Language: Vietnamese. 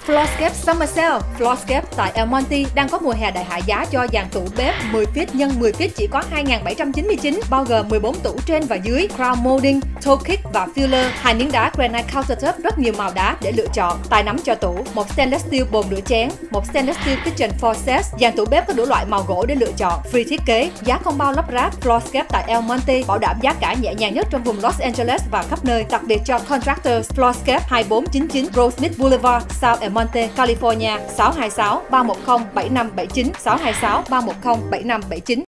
Floorscape Summer Sale. Floorscape tại El Monte đang có mùa hè đại hạ giá cho dàn tủ bếp 10 feet x 10 feet chỉ có 2.799, bao gồm 14 tủ trên và dưới, crown molding, toe kick và filler, 2 miếng đá granite countertop, rất nhiều màu đá để lựa chọn, tay nắm cho tủ, một stainless steel bồn rửa chén, một stainless steel kitchen faucet, dàn tủ bếp có đủ loại màu gỗ để lựa chọn, free thiết kế, giá không bao lắp ráp. Floorscape tại El Monte bảo đảm giá cả nhẹ nhàng nhất trong vùng Los Angeles và khắp nơi, đặc biệt cho contractors. Floorscape 2499 Rosemead Boulevard, South El Monte, California 626 310 7579 626 310 7579.